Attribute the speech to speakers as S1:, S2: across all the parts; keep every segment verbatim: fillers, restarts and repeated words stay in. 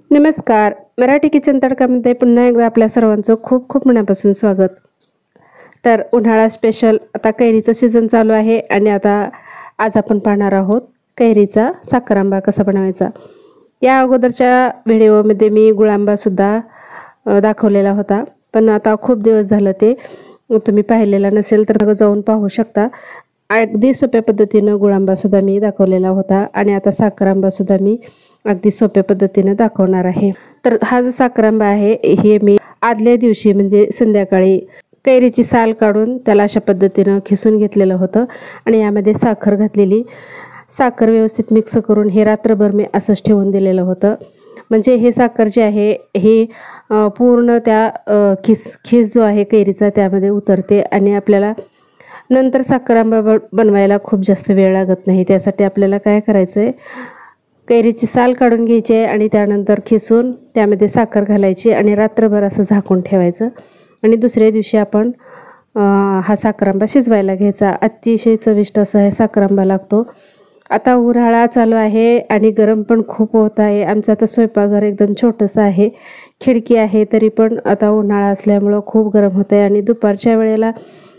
S1: नमस्कार. मराठी किचन तडकामध्ये पुन्हा एकदा आपल्या सर्वांचं खूप खूप मनापासून स्वागत. तर उन्हाळा स्पेशल आता कैरीचं सीझन चालू आहे आणि आता आज आपण पाहणार आहोत कैरीचा साखरांबा कसा बनवायचा. या अगोदरच्या व्हिडिओमध्ये मी गुळांबासुद्धा दाखवलेला होता, पण आता खूप दिवस झालं ते तुम्ही पाहिलेला नसेल तर जाऊन पाहू शकता. अगदी सोप्या पद्धतीनं गुळांबासुद्धा मी दाखवलेला होता आणि आता साखरांबासुद्धा मी अगदी सोप्या पद्धतीने दाखवणार आहे. तर हा जो साखरांबा आहे हे मी आदल्या दिवशी म्हणजे संध्याकाळी कैरीची साल काढून त्याला अशा पद्धतीनं खिसून घेतलेलं होतं आणि यामध्ये साखर घातलेली. साखर व्यवस्थित मिक्स करून हे रात्रभर मी असंच ठेवून दिलेलं होतं. म्हणजे हे साखर जे आहे हे पूर्ण त्या खिस खिस जो आहे कैरीचा त्यामध्ये उतरते आणि आपल्याला नंतर साखरांबा बनवायला खूप जास्त वेळ लागत नाही. त्यासाठी आपल्याला काय करायचं आहे, कैरीची साल काढून घ्यायची आहे आणि त्यानंतर खिसून त्यामध्ये साखर घालायची आणि रात्रभर असं झाकून ठेवायचं आणि दुसऱ्या दिवशी आपण हा साखरांबा शिजवायला घ्यायचा. अतिशय चविष्ट असा हे साखरांबा लागतो. आता उन्हाळा चालू आहे आणि गरम पण खूप होत आहे. आमचं आता स्वयंपाकघर एकदम छोटंसं आहे, खिडकी आहे, तरी पण आता उन्हाळा असल्यामुळं खूप गरम होतं आहे आणि दुपारच्या वेळेला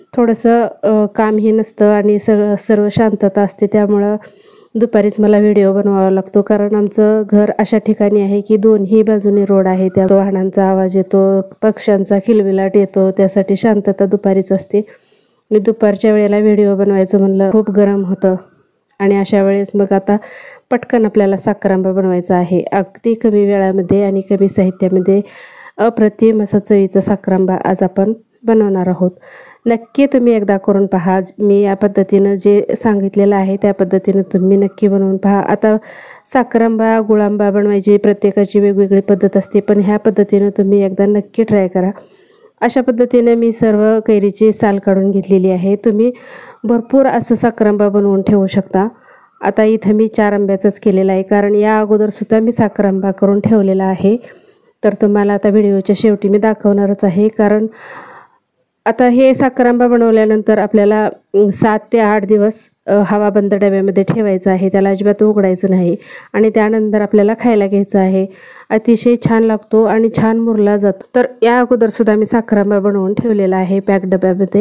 S1: थोडंसं कामही नसतं आणि सगळं सर्व शांतता असते. त्यामुळं दुपारीच मला व्हिडिओ बनवावा लागतो, कारण आमचं घर अशा ठिकाणी आहे की दोन्ही बाजूने रोड आहे. त्या वाहनांचा आवाज येतो, पक्ष्यांचा किलबिलाट येतो, त्यासाठी शांतता दुपारीच असते. आणि दुपारच्या वेळेला व्हिडिओ बनवायचं म्हणलं खूप गरम होतं आणि अशा वेळेस मग आता पटकन आपल्याला साखरांबा बनवायचा आहे. अगदी कमी वेळामध्ये आणि कमी साहित्यामध्ये अप्रतिम असा चवीचा साखरांबा आज आपण बनवणार आहोत. नक्की तुम्ही एकदा करून पहा. मी या पद्धतीनं जे सांगितलेलं आहे त्या पद्धतीनं तुम्ही नक्की बनवून पहा. आता साखरांबा गुळांबा बनवायची प्रत्येकाची वेगवेगळी पद्धत असते, पण ह्या पद्धतीनं तुम्ही एकदा नक्की ट्राय करा. अशा पद्धतीने मी सर्व कैरीची साल काढून घेतलेली आहे. तुम्ही भरपूर असं साखरांबा बनवून ठेवू शकता. आता इथं मी चार आंब्याचाच केलेला आहे, कारण या अगोदरसुद्धा मी साखरांबा करून ठेवलेला आहे. तर तुम्हाला आता व्हिडिओच्या शेवटी मी दाखवणारच आहे, कारण आता हे साखरांबा बनवल्यानंतर आपल्याला सात ते आठ दिवस हवाबंद डब्यामध्ये ठेवायचं आहे. त्याला अजिबात उघडायचं नाही आणि त्यानंतर आपल्याला खायला घ्यायचं आहे. अतिशय छान लागतो आणि छान मुरला जातो. तर या अगोदरसुद्धा मी साखरांबा बनवून ठेवलेला आहे पॅक डब्यामध्ये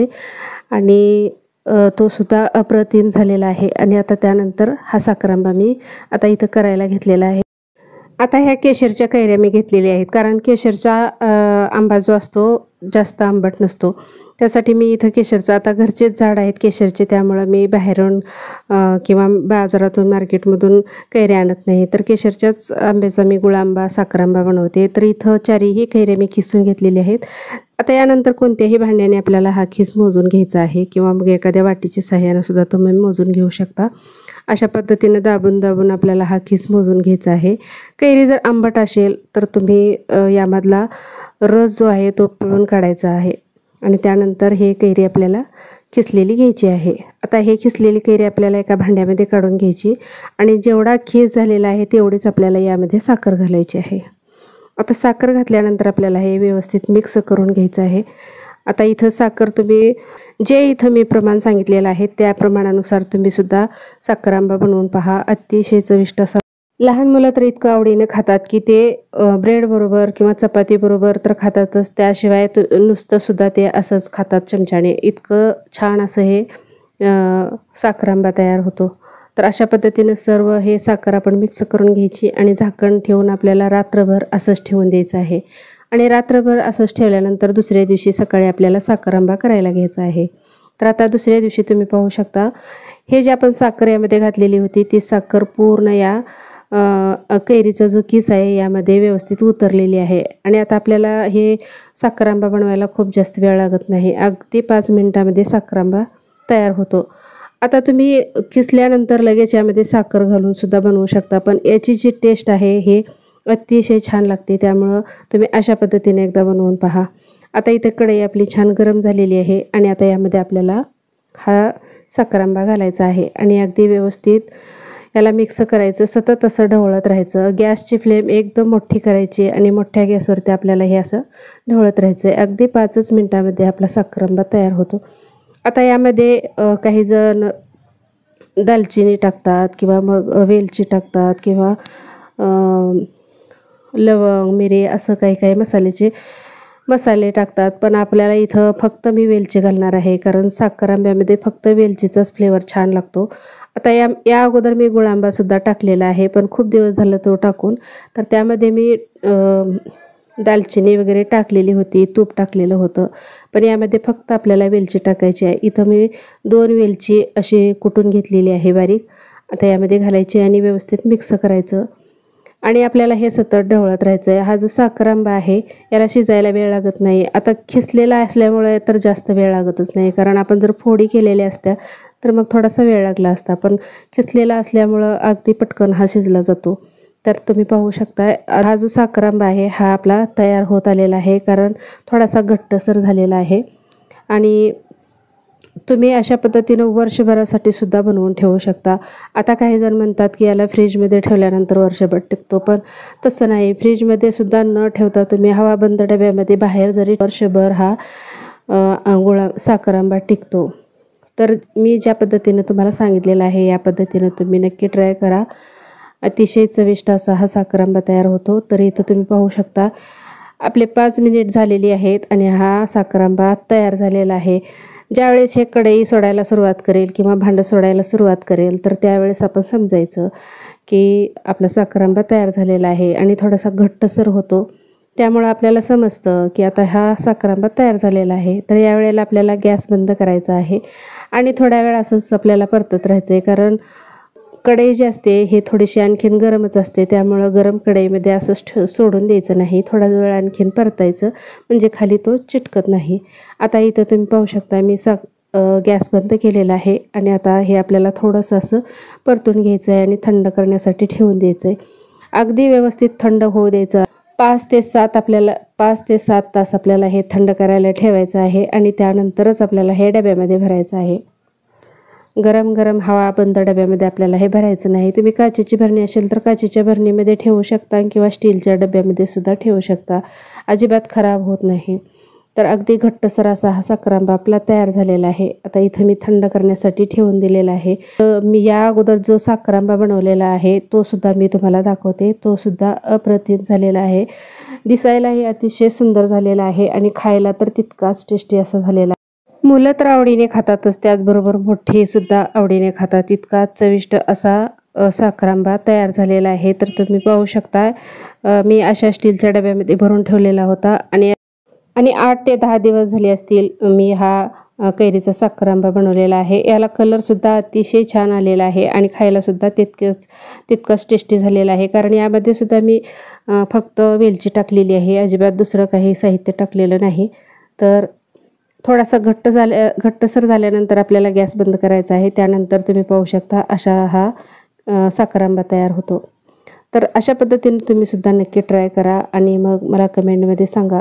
S1: आणि तो सुद्धा अप्रतिम झालेला आहे. आणि आता त्यानंतर हा साखरांबा मी आता इथं करायला घेतलेला आहे. आता ह्या केशरच्या कैऱ्या मी घेतलेल्या आहेत, कारण केशरचा आंबा जो असतो जास्त आंबट नसतो. त्यासाठी मी इथं केशरचा, आता घरचेच झाड आहेत केशरचे, त्यामुळं मी बाहेरून किंवा बाजारातून मार्केटमधून कैऱ्या आणत नाही. तर केशरच्याच आंब्याचा मी गुळांबा साखरांबा बनवते. तर इथं चारीही कैऱ्या मी खिसून घेतलेली आहेत. आता यानंतर कोणत्याही भांड्याने आपल्याला हा खिस मोजून घ्यायचा आहे किंवा मग एखाद्या वाटीच्या सहाय्यानं सुद्धा तुम्ही मोजून घेऊ शकता. अशा पद्धतीने दाबून दाबून आपल्याला हा खिस मोजून घ्यायचा आहे. कैरी जर आंबट असेल तर तुम्ही यामधला रस जो आहे तो पिळून काढायचा आहे आणि त्यानंतर हे कैरी आपल्याला खिसलेली घ्यायची आहे. आता हे खिसलेली कैरी आपल्याला एका भांड्यामध्ये काढून घ्यायची आणि जेवढा खीस झालेला आहे तेवढीच आपल्याला यामध्ये साखर घालायची आहे. आता साखर घातल्यानंतर आपल्याला हे व्यवस्थित मिक्स करून घ्यायचं आहे. आता इथं साखर तुम्ही जे इथं मी प्रमाण सांगितलेलं आहे त्या प्रमाणानुसार तुम्ही सुद्धा साखरांबा बनवून पहा. अतिशय चविष्ट असा. लहान मुलं तर इतकं आवडीने खातात की ते ब्रेडबरोबर किंवा चपातीबरोबर तर खातातच, त्याशिवाय नुसतंसुद्धा ते असंच खातात चमच्याने. इतकं छान असं हे साखरांबा तयार होतो. तर अशा पद्धतीने सर्व हे साखर आपण मिक्स करून घ्यायची आणि झाकण ठेवून आपल्याला रात्रभर असंच ठेवून द्यायचं आहे. आणि रात्रभर असंच ठेवल्यानंतर दुसऱ्या दिवशी सकाळी आपल्याला साखरांबा करायला घ्यायचा आहे. तर आता दुसऱ्या दिवशी तुम्ही पाहू शकता, हे जे आपण साखर यामध्ये घातलेली होती ती साखर पूर्ण या कैरीचा जो किस आहे यामध्ये व्यवस्थित उतरलेली आहे. आणि आता आपल्याला हे साखरांबा बनवायला खूप जास्त वेळ लागत नाही. अगदी पाच मिनिटामध्ये साखरांबा तयार होतो. आता तुम्ही किसल्यानंतर लगेच यामध्ये साखर घालून सुद्धा बनवू शकता, पण याची जी टेस्ट आहे हे अतिशय छान लागते. त्यामुळं तुम्ही अशा पद्धतीने एकदा बनवून पहा. आता इथे कढई आपली छान गरम झालेली आहे आणि आता यामध्ये आपल्याला हा साखरांबा घालायचा आहे आणि अगदी व्यवस्थित याला मिक्स करायचं. सतत असं ढवळत राहायचं. गॅसची फ्लेम एकदम मोठी करायची आणि मोठ्या गॅसवरती आपल्याला हे असं ढवळत राहायचं. अगदी पाचच मिनटामध्ये आपला साखरांबा तयार होतो. आता यामध्ये काही जण दालचिनी टाकतात किंवा मग वेलची टाकतात किंवा लवंग, मिरी असं काही काही मसाल्याचे मसाले टाकतात, पण आपल्याला इथं फक्त मी वेलची घालणार आहे, कारण साखर आंब्यामध्ये फक्त वेलचीचाच फ्लेवर छान लागतो. आता या या अगोदर मी गुळ आंबासुद्धा टाकलेला आहे, पण खूप दिवस झालं तो टाकून. तर त्यामध्ये मी दालचिनी वगैरे टाकलेली होती, तूप टाकलेलं होतं, पण यामध्ये फक्त आपल्याला वेलची टाकायची आहे. इथं मी दोन वेलची अशी कुटून घेतलेली आहे बारीक. आता यामध्ये घालायची आणि व्यवस्थित मिक्स करायचं आणि आपल्याला हे सतत ढवळत राहायचं आहे. हा जो साखर आंबा आहे याला शिजायला वेळ लागत नाही. आता खिसलेला असल्यामुळे तर जास्त वेळ लागतच नाही, कारण आपण जर फोडी केलेल्या असत्या तर मग थोडासा वेळ लागला असता, पण खिसलेला असल्यामुळं अगदी पटकन हा शिजला जातो. तर तुम्ही पाहू शकता हा जो साखर आंबा आहे हा आपला तयार होत आलेला आहे, कारण थोडासा घट्टसर झालेला आहे. आणि तुम्ही अशा पद्धतीनं वर्षभरासाठी सुद्धा बनवून ठेवू शकता. आता काही जण म्हणतात की याला फ्रीजमध्ये ठेवल्यानंतर वर्षभर टिकतो, पण तसं नाही. फ्रीजमध्ये सुद्धा न ठेवता तुम्ही हवाबंद डब्यामध्ये बाहेर जरी वर्षभर हा गुळा साखर आंबा टिकतो. तर मी ज्या पद्धतीनं तुम्हाला सांगितलेलं आहे या पद्धतीनं तुम्ही नक्की ट्राय करा. अतिशय चविष्ट असा हा साखर आंबा तयार होतो. तर इथं तुम्ही पाहू शकता आपले पाच मिनिट झालेली आहेत आणि हा साखर आंबा तयार झालेला आहे. ज्यावेळेस हे कढई सोडायला सुरुवात करेल किंवा भांडं सोडायला सुरुवात करेल तर त्यावेळेस आपण समजायचं की आपला साखर आंबा तयार झालेला आहे आणि थोडासा घट्टसर होतो. त्यामुळं आपल्याला समजतं की आता हा साखर आंबा तयार झालेला आहे. तर यावेळेला आपल्याला गॅस बंद करायचा आहे आणि थोड्या वेळ असंच आपल्याला परतत राहायचं आहे, कारण कढई जी असते हे थोडीशी आणखीन गरमच असते. त्यामुळं गरम कढईमध्ये असंच ठेव सोडून द्यायचं नाही, थोडा वेळ आणखीन परतायचं, म्हणजे खाली तो चिटकत नाही. आता इथं तुम्ही पाहू शकता मी सा गॅस बंद केलेला आहे आणि आता हे आपल्याला थोडंसं असं परतून घ्यायचं आहे आणि थंड करण्यासाठी ठेवून द्यायचं आहे. अगदी व्यवस्थित थंड होऊ द्यायचं. पाच ते सात आपल्याला पाच ते सात तास आपल्याला हे थंड करायला ठेवायचं आहे आणि त्यानंतरच आपल्याला हे डब्यामध्ये भरायचं आहे. गरम गरम हवा बंद डब्यामध्ये आपल्याला हे भरायचं नाही. तुम्ही काचेची भरणी असेल तर काचेच्या भरणीमध्ये ठेवू शकता किंवा स्टीलच्या डब्यामध्ये सुद्धा ठेवू शकता, अजिबात खराब होत नाही. तर अगदी घट्टसर असा हा साखर आंबा आपला तयार झालेला आहे. आता इथं मी थंड करण्यासाठी ठेवून दिलेला आहे. मी या अगोदर जो साखर आंबा बनवलेला आहे तो सुद्धा मी तुम्हाला दाखवते. तो सुद्धा अप्रतिम झालेला आहे, दिसायलाही अतिशय सुंदर झालेला आहे आणि खायला तर तितकाच टेस्टी असा झालेला. मुलं तर आवडीने खातातच, त्याचबरोबर मोठे सुद्धा आवडीने खातात. इतका चविष्ट असा साखर आंबा तयार झालेला आहे. तर तुम्ही पाहू शकता मी अशा स्टीलच्या डब्यामध्ये भरून ठेवलेला होता आणि आणि आठ ते दहा दिवस झाले असतील मी हा कैरीचा साखर आंबा बनवलेला आहे. याला कलरसुद्धा अतिशय छान आलेला आहे आणि खायलासुद्धा तितकंच तितकंच टेस्टी झालेला आहे, कारण यामध्ये सुद्धा मी फक्त वेलची टाकलेली आहे, अजिबात दुसरं काही साहित्य टाकलेलं नाही. तर थोडासा घट्ट झाल्या घट्टसर झाल्यानंतर आपल्याला गॅस बंद करायचा आहे. त्यानंतर तुम्ही पाहू शकता अशा हा साखर आंबा तयार होतो. तर अशा पद्धतीने तुम्ही सुद्धा नक्की ट्राय करा आणि मग मला कमेंटमध्ये सांगा.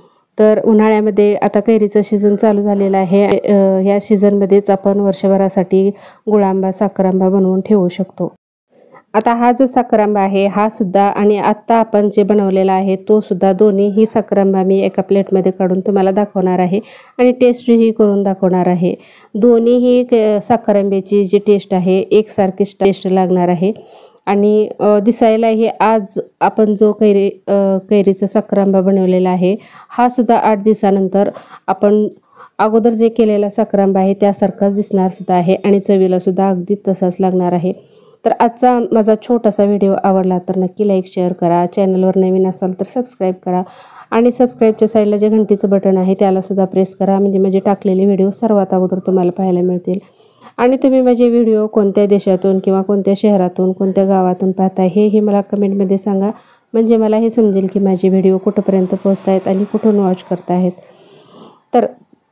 S1: तर उन्हाळ्यामध्ये आता कैरीचं सीझन चालू झालेलं आहे. ह्या सीझनमध्येच आपण वर्षभरासाठी गुळ आंबा साखर आंबा बनवून ठेवू शकतो. आता हा जो साखर आंबा आहे हा सुद्धा आणि आत्ता आपण जे बनवलेला आहे तो सुद्धा दोन्हीही साखर आंबा मी एका प्लेटमध्ये काढून तुम्हाला दाखवणार आहे आणि टेस्टही करून दाखवणार आहे. दोन्हीही साखर आंब्याची जी टेस्ट आहे एकसारखीच टेस्ट लागणार आहे आणि दिसायलाही आज आपण जो कैरी कैरीचा साखर आंबा बनवलेला आहे हा सुद्धा आठ दिवसानंतर आपण अगोदर जे केलेला साखर आंबा आहे त्यासारखाच दिसणार सुद्धा आहे आणि चवीला सुद्धा अगदी तसाच लागणार आहे. तर आजचा माझा छोटासा व्हिडिओ आवडला तर नक्की लाईक शेअर करा. चॅनलवर नवीन असाल तर सबस्क्राईब करा आणि सबस्क्राईबच्या साईडला जे घंटीचं बटन आहे त्यालासुद्धा प्रेस करा, म्हणजे माझे टाकलेले व्हिडिओ सर्वात अगोदर तुम्हाला पाहायला मिळतील. आणि तुम्ही माझे व्हिडिओ कोणत्या देशातून किंवा कोणत्या शहरातून कोणत्या गावातून पाहताय हेही मला कमेंटमध्ये सांगा, म्हणजे मला हे समजेल की माझे व्हिडिओ कुठंपर्यंत पोहोचत आहेत आणि कुठून वॉच करतायत. तर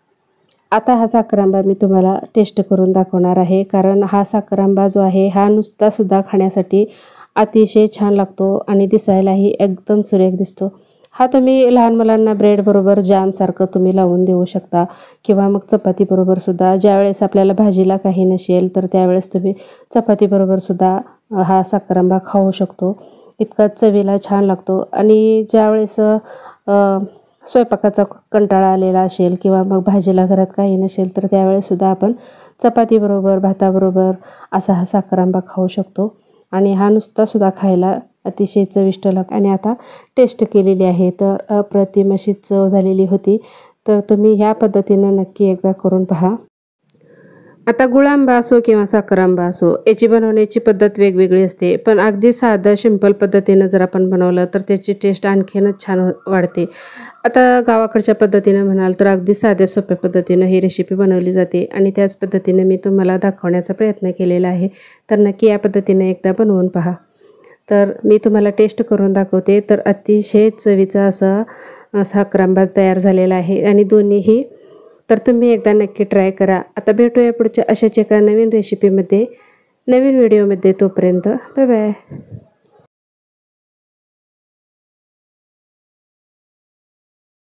S1: आता हा साखर आंबा मी तुम्हाला टेस्ट करून दाखवणार आहे, कारण हा साखर आंबा जो आहे हा नुसता सुद्धा खाण्यासाठी अतिशय छान लागतो आणि दिसायलाही एकदम सुरेख दिसतो. हा तुम्ही लहान मुलांना ब्रेडबरोबर जॅमसारखं तुम्ही लावून देऊ शकता किंवा मग चपातीबरोबर सुद्धा. ज्यावेळेस आपल्याला भाजीला काही नसेल तर त्यावेळेस तुम्ही चपातीबरोबर सुद्धा हा साखर आंबा खाऊ शकतो. इतका चवीला छान लागतो आणि ज्यावेळेस स्वयंपाकाचा कंटाळा आलेला असेल किंवा मग भाजीला घरात काही नसेल तर त्यावेळेससुद्धा आपण चपातीबरोबर भाताबरोबर असा हा साखर आंबा खाऊ शकतो आणि हा नुसता सुद्धा खायला अतिशय चविष्ट लागते आणि आता टेस्ट केलेली आहे तर अप्रतिम अशी चव झालेली होती। तर तुम्ही ह्या पद्धतीनं नक्की एकदा करून पहा। आता गुळ आंबा असो किंवा साखर आंबा असो, याची बनवण्याची पद्धत वेगवेगळी असते, पण अगदी साधं सिंपल पद्धतीनं जर आपण बनवलं तर त्याची टेस्ट आणखीनच छान वाढते। आता गावाकडच्या पद्धतीनं म्हणाल तर अगदी साध्या सोप्या पद्धतीनं ही रेसिपी बनवली जाते आणि त्याच पद्धतीने मी तुम्हाला दाखवण्याचा प्रयत्न केलेला आहे। तर नक्की या पद्धतीने एकदा बनवून पहा। तर मी तुम्हाला टेस्ट करून दाखवते। तर अतिशय चवीचा असा साखर आंबा तयार झालेला आहे आणि दोन्हीही तर तुम्ही एकदा नक्की ट्राय करा। आता भेटूया पुढच्या अशाच एका नवीन रेसिपीमध्ये, नवीन व्हिडिओमध्ये। तोपर्यंत बाय बाय।